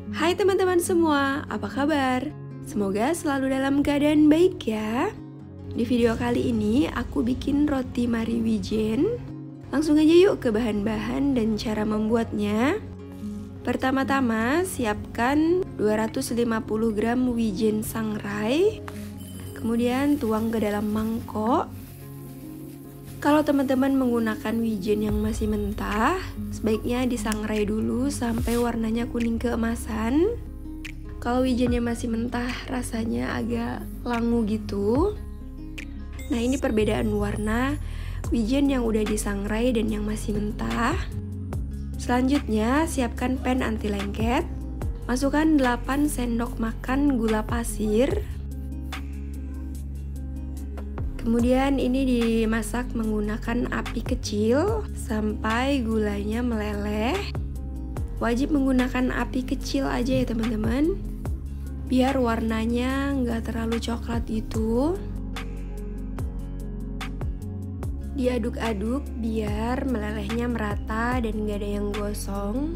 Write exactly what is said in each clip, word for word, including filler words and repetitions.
Hai teman-teman semua, apa kabar? Semoga selalu dalam keadaan baik ya. Di video kali ini aku bikin roti Marie Wijen. Langsung aja yuk ke bahan-bahan dan cara membuatnya. Pertama-tama siapkan dua ratus lima puluh gram wijen sangrai. Kemudian tuang ke dalam mangkok. Kalau teman-teman menggunakan wijen yang masih mentah, sebaiknya disangrai dulu sampai warnanya kuning keemasan. Kalau wijennya masih mentah, rasanya agak langu gitu. Nah, ini perbedaan warna wijen yang udah disangrai dan yang masih mentah. Selanjutnya, siapkan pan anti lengket. Masukkan delapan sendok makan gula pasir. Kemudian ini dimasak menggunakan api kecil sampai gulanya meleleh. Wajib menggunakan api kecil aja ya teman-teman, biar warnanya nggak terlalu coklat gitu. Diaduk-aduk biar melelehnya merata dan nggak ada yang gosong.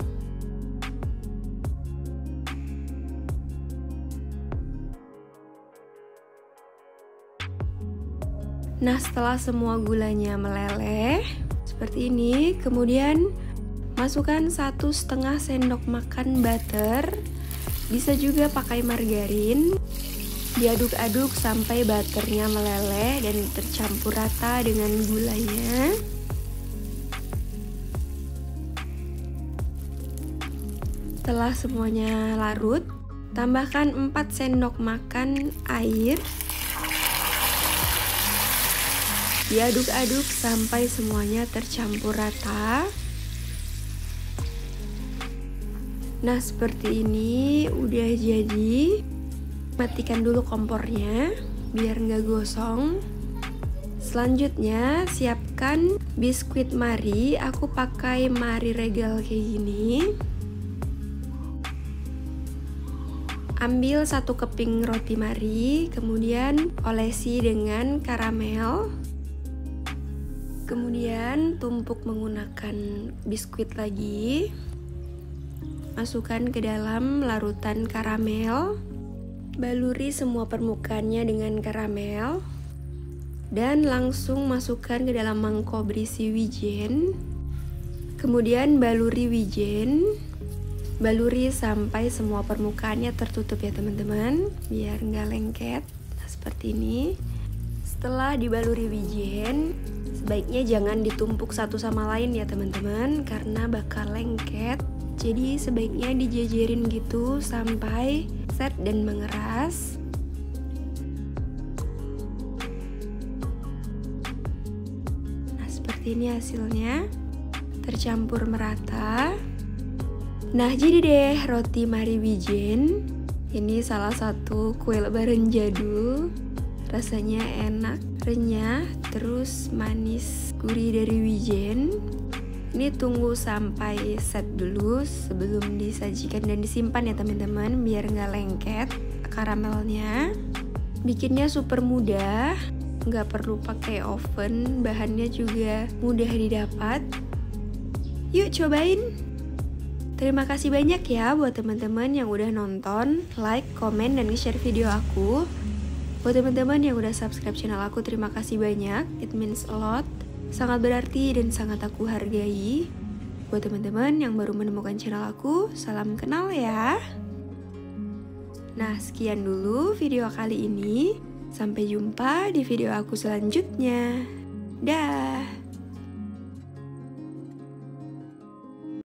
Nah, setelah semua gulanya meleleh seperti ini, kemudian masukkan satu setengah sendok makan butter. Bisa juga pakai margarin. Diaduk-aduk sampai butternya meleleh dan tercampur rata dengan gulanya. Setelah semuanya larut, tambahkan empat sendok makan air. Diaduk-aduk sampai semuanya tercampur rata. Nah, seperti ini udah jadi. Matikan dulu kompornya biar nggak gosong. Selanjutnya siapkan biskuit Marie. Aku pakai Marie Regal kayak gini. Ambil satu keping roti Marie, kemudian olesi dengan karamel. Kemudian tumpuk menggunakan biskuit lagi. Masukkan ke dalam larutan karamel. Baluri semua permukaannya dengan karamel. Dan langsung masukkan ke dalam mangkok berisi wijen. Kemudian baluri wijen. Baluri sampai semua permukaannya tertutup ya teman-teman, biar nggak lengket. Nah, seperti ini. Setelah dibaluri wijen, sebaiknya jangan ditumpuk satu sama lain ya teman-teman, karena bakal lengket. Jadi sebaiknya dijajarin gitu sampai set dan mengeras. Nah, seperti ini hasilnya, tercampur merata. Nah, jadi deh roti Marie Wijen. Ini salah satu kue lebaran jadul. Rasanya enak, renyah, terus manis, gurih dari wijen. Ini tunggu sampai set dulu sebelum disajikan dan disimpan ya teman-teman, biar nggak lengket karamelnya. Bikinnya super mudah, nggak perlu pakai oven, bahannya juga mudah didapat. Yuk cobain! Terima kasih banyak ya buat teman-teman yang udah nonton, like, komen, dan nge-share video aku. Buat teman-teman yang udah subscribe channel aku, terima kasih banyak. It means a lot. Sangat berarti dan sangat aku hargai. Buat teman-teman yang baru menemukan channel aku, salam kenal ya. Nah, sekian dulu video kali ini. Sampai jumpa di video aku selanjutnya. Dah.